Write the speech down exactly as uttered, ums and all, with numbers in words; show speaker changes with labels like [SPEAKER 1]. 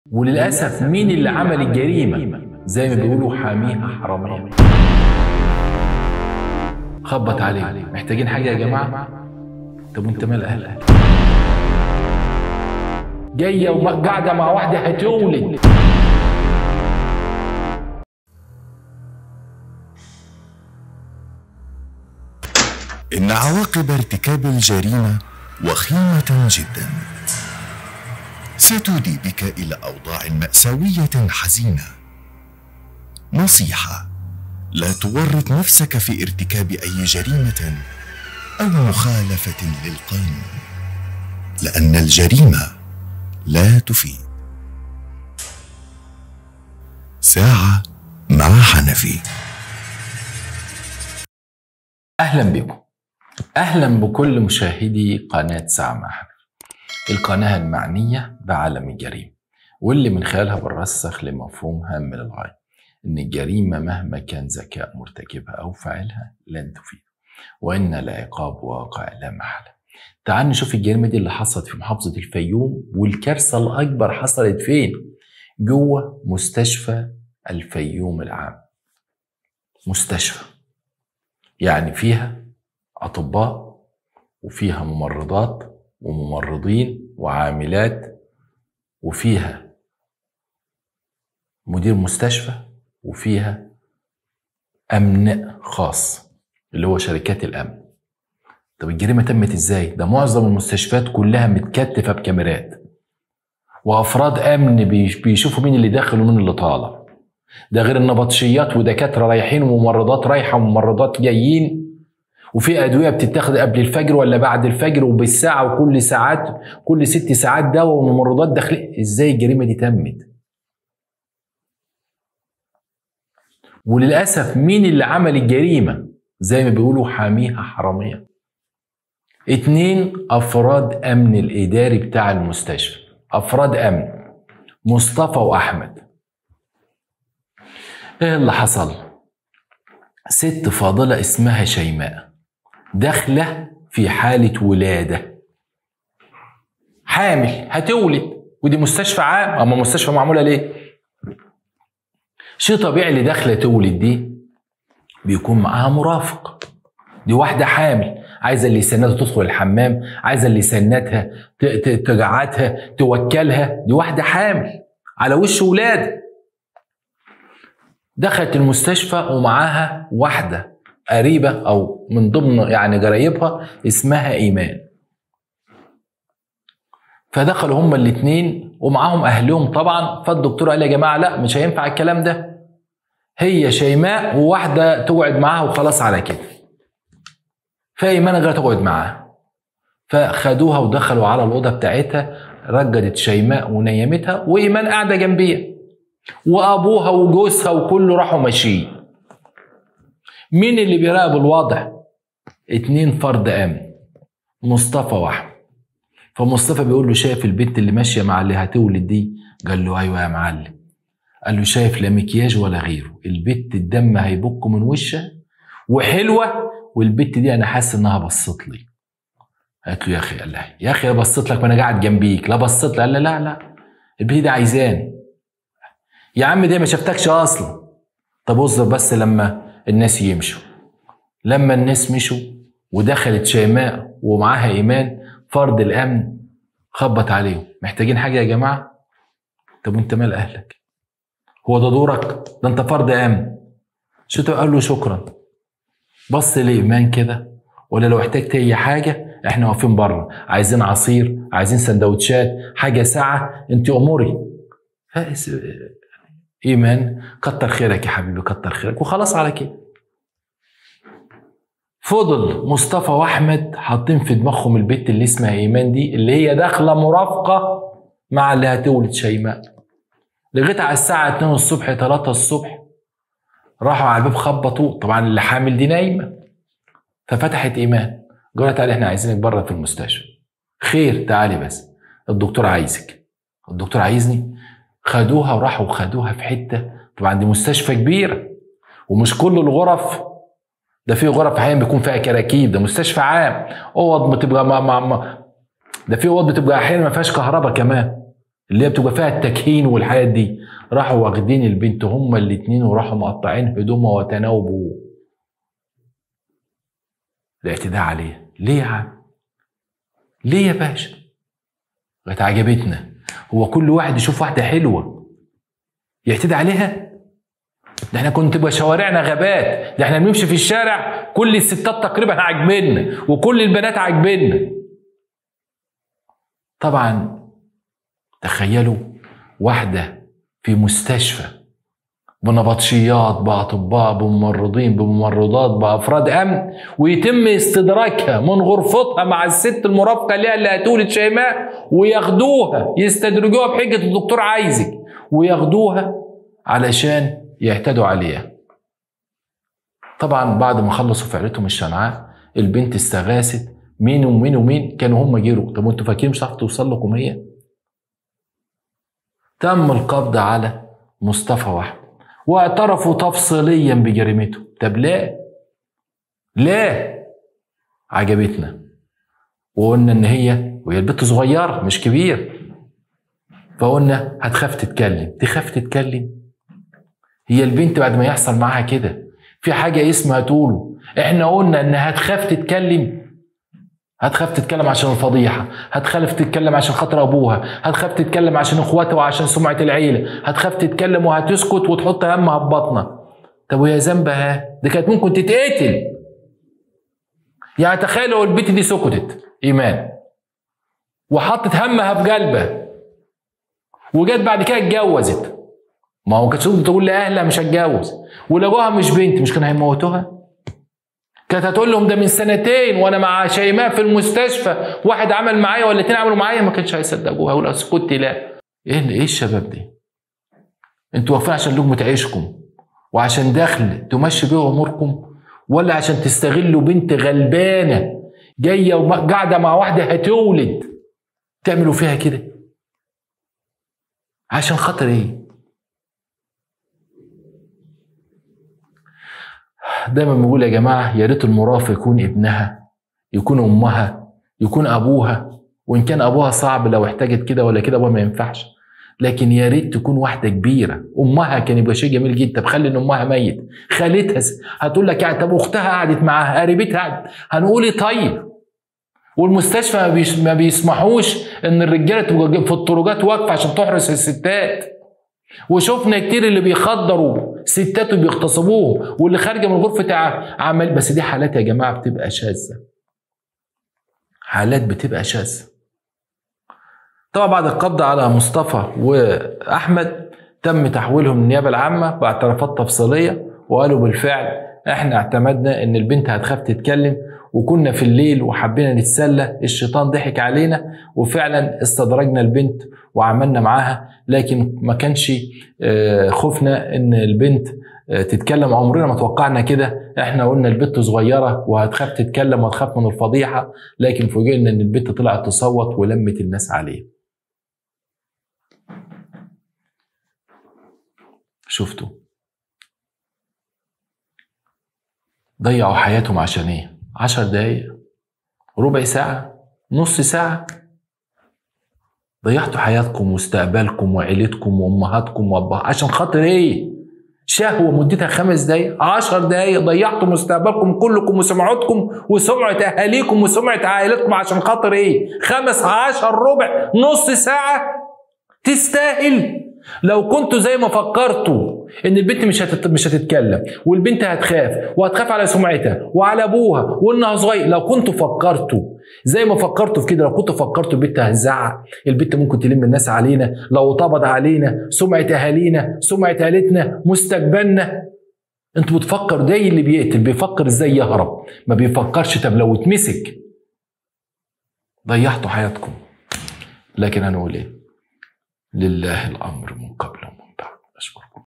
[SPEAKER 1] وللأسف مين اللي عمل الجريمة؟ زي ما بيقولوا حاميها حرامية. خبط عليه، محتاجين حاجة يا جماعة؟ طب وانت مال أهلك؟ جاية وقاعدة مع واحدة هتولد.
[SPEAKER 2] إن عواقب ارتكاب الجريمة وخيمة جدا، ستودي بك إلى أوضاع مأساوية حزينة. نصيحة: لا تورط نفسك في ارتكاب أي جريمة أو مخالفة للقانون، لأن الجريمة لا تفيد. ساعة مع حنفي.
[SPEAKER 1] أهلا بكم، أهلا بكل مشاهدي قناة ساعة مع حنفي، القناة المعنية بعالم الجريمة، واللي من خلالها بنرسخ لمفهوم هام للغاية، إن الجريمة مهما كان ذكاء مرتكبها أو فاعلها لن تفيد، وإن العقاب واقع لا محالة. تعال نشوف الجريمة دي اللي حصلت في محافظة الفيوم، والكارثة الأكبر حصلت فين؟ جوه مستشفى الفيوم العام. مستشفى يعني فيها أطباء وفيها ممرضات وممرضين وعاملات، وفيها مدير مستشفى، وفيها أمن خاص اللي هو شركات الأمن. طب الجريمة تمت إزاي؟ ده معظم المستشفيات كلها متكتفة بكاميرات وأفراد أمن بيشوفوا مين اللي داخل ومين اللي طالع. ده غير النبطشيات ودكاترة رايحين وممرضات رايحة وممرضات جايين، وفي أدوية بتتاخد قبل الفجر ولا بعد الفجر وبالساعة، وكل ساعات كل ست ساعات دواء وممرضات داخلين. إزاي الجريمة دي تمت؟ وللأسف مين اللي عمل الجريمة؟ زي ما بيقولوا حاميها حرامية. اتنين أفراد أمن الإداري بتاع المستشفى، أفراد أمن، مصطفى وأحمد. إيه اللي حصل؟ ست فاضلة اسمها شيماء داخلة في حالة ولادة، حامل هتولد، ودي مستشفى عام. أما مستشفى معمولة ليه؟ شيء طبيعي اللي داخلة تولد دي بيكون معاها مرافق. دي واحدة حامل، عايزة اللي يسندها تدخل الحمام، عايزة اللي يسندها تقعدها توكلها. دي واحدة حامل على وش ولادة. دخلت المستشفى ومعاها واحدة قريبة أو من ضمن يعني قرايبها اسمها إيمان. فدخلوا هما الاتنين ومعاهم أهلهم طبعا. فالدكتور قال يا جماعة لا، مش هينفع الكلام ده، هي شيماء وواحدة تقعد معاها وخلاص على كده. فإيمان غير تقعد معاها، فخدوها ودخلوا على الأوضة بتاعتها، رجدت شيماء ونيمتها، وإيمان قاعدة جنبيها، وأبوها وجوزها وكله راحوا ماشيين. مين اللي بيراقب الوضع؟ اتنين فرد أمن، مصطفى وأحمد. فمصطفى بيقول له شايف البنت اللي ماشية مع اللي هتولد دي؟ قال له أيوة يا معلم. قال له شايف لا مكياج ولا غيره، البنت الدم هيبك من وشها وحلوة، والبنت دي أنا حاسس إنها بصت لي. قالت له يا أخي، قال لها يا أخي أنا بصيت لك وأنا قاعد جنبيك، لا بصيت لي. قال لا لا لا، البنت دي عايزاني. يا عم دي ما شفتكش أصلا. طب اصبر بس لما الناس يمشوا. لما الناس مشوا ودخلت شيماء ومعاها إيمان، فرد الأمن خبط عليهم، محتاجين حاجة يا جماعة؟ طب وانت مال أهلك؟ هو ده دورك؟ ده انت فرد أمن. شو قال له شكرا. بص لإيمان كده، ولا لو احتجت أي حاجة احنا واقفين بره، عايزين عصير، عايزين سندوتشات، حاجة ساعة، انت أموري. إيمان كتر خيرك يا حبيبي، كتر خيرك، وخلاص على كده. فضل مصطفى واحمد حاطين في دماغهم البنت اللي اسمها ايمان دي، اللي هي داخله مرافقه مع اللي هتولد شيماء، لغايه على الساعه اتنين الصبح تلاتة الصبح. راحوا على الباب خبطوا، طبعا اللي حامل دي نايمه. ففتحت ايمان، قالت تعالي احنا عايزينك بره في المستشفى. خير تعالي بس، الدكتور عايزك. الدكتور عايزني؟ خدوها وراحوا خدوها في حته، طبعا دي مستشفى كبيره ومش كل الغرف، ده في غرف احيانا بيكون فيها كراكيب، ده مستشفى عام، اوض بتبقى ما ما ما ده في اوض بتبقى احيانا ما فيهاش كهرباء كمان. اللي هي بتبقى فيها التكهين والحاجات دي، راحوا واخدين البنت هما الاتنين وراحوا مقطعين هدومها وتناوبوا الاعتداء عليها. ليه يا عم؟ ليه يا باشا؟ كانت عجبتنا. هو كل واحد يشوف واحدة حلوة يعتدي عليها؟ ده احنا كنت تبقى شوارعنا غابات، ده احنا بنمشي في الشارع كل الستات تقريبا عاجبنا وكل البنات عاجبنا. طبعا تخيلوا واحدة في مستشفى بنبطشيات بأطباء بممرضين بممرضات بأفراد أمن، ويتم استدراكها من غرفتها مع الست المرافقة ليها اللي هتولد شيماء، وياخدوها يستدرجوها بحجة الدكتور عايزك، وياخدوها علشان يعتدوا عليها. طبعا بعد ما خلصوا فعلتهم الشنعاء البنت استغاثت مين ومين ومين كانوا هم جيروا. طب وانتوا فاكرين مش هتعرف توصل لكم هي؟ تم القبض على مصطفى واحمد واعترفوا تفصيليا بجريمته. طب ليه؟ ليه؟ عجبتنا وقلنا ان هي وهي البنت صغيره مش كبير، فقلنا هتخاف تتكلم. تخاف تتكلم؟ هي البنت بعد ما يحصل معاها كده في حاجه اسمها تقوله. احنا قلنا انها هتخاف تتكلم. هتخاف تتكلم عشان الفضيحه، هتخاف تتكلم عشان خاطر ابوها، هتخاف تتكلم عشان اخواتها وعشان سمعه العيله، هتخاف تتكلم وهتسكت وتحط همها في بطنها. طب وهي ذنبها؟ دي كانت ممكن تتقتل. يعني تخيل لو البنت دي سكتت ايمان وحطت همها في قلبها وجت بعد كده اتجوزت، ما هو كانتش تقول لاهلها مش هتجوز، ولقوها مش بنت مش كانوا هيموتوها؟ كانت هتقول لهم ده من سنتين وانا مع شيماء في المستشفى واحد عمل معايا ولا اتنين عملوا معايا، ما كانش هيصدقوها ولا اسكتي. لا ايه ايه الشباب دي؟ انتوا واقفين عشان لقمة عيشكم وعشان دخل تمشي بيه اموركم، ولا عشان تستغلوا بنت غلبانه جايه وقاعده مع واحده هتولد تعملوا فيها كده؟ عشان خاطر ايه؟ دايما بنقول يا جماعه يا ريت المرافق يكون ابنها، يكون امها، يكون ابوها، وان كان ابوها صعب لو احتاجت كده ولا كده ابوها ما ينفعش، لكن يا ريت تكون واحده كبيره. امها كان يبقى شيء جميل جدا. طب خلي ان امها ميت، خالتها هتقول لك يعني طب اختها قعدت معاها، قريبتها قعدت، هنقول ايه طيب؟ والمستشفى ما, بيش ما بيسمحوش ان الرجاله تبقى في الطرقات واقفه عشان تحرس الستات، وشفنا كتير اللي بيخدروا ستات وبيغتصبوهم واللي خارجه من غرفه عمل. بس دي حالات يا جماعه بتبقى شاذه، حالات بتبقى شاذه. طبعا بعد القبض على مصطفى واحمد تم تحويلهم للنيابه العامه باعترافات تفصيليه، وقالوا بالفعل احنا اعتمدنا ان البنت هتخاف تتكلم وكنا في الليل وحبينا نتسلى، الشيطان ضحك علينا وفعلا استدرجنا البنت وعملنا معاها، لكن ما كانش خوفنا ان البنت تتكلم. عمرنا ما توقعنا كده، احنا قلنا البنت صغيره وهتخاف تتكلم وهتخاف من الفضيحه، لكن فوجئنا ان البنت طلعت تصوت ولمت الناس عليه. شفتوا ضيعوا حياتهم عشان ايه؟ عشر دقايق، ربع ساعة، نص ساعة، ضيعتوا حياتكم ومستقبلكم وعيلتكم وامهاتكم وابهاتكم عشان خاطر ايه؟ شهوة مدتها خمس دقايق، عشر دقايق، ضيعتوا مستقبلكم كلكم وسمعتكم وسمعة اهاليكم وسمعة عائلتكم عشان خاطر ايه؟ خمس عشر ربع نص ساعة تستاهل؟ لو كنتوا زي ما فكرتوا ان البنت مش هتت... مش هتتكلم والبنت هتخاف وهتخاف على سمعتها وعلى ابوها وانها صغير، لو كنتوا فكرتوا زي ما فكرتوا في كده، لو كنتوا فكرتوا البنت هتزعق، البنت ممكن تلم الناس علينا، لو طبض علينا سمعة اهالينا، سمعة عيلتنا، مستقبلنا. انتوا بتفكروا زي اللي بيقتل بيفكر ازاي يهرب، ما بيفكرش طب لو اتمسك. ضيعتوا حياتكم، لكن هنقول ايه؟ لله الامر من قبل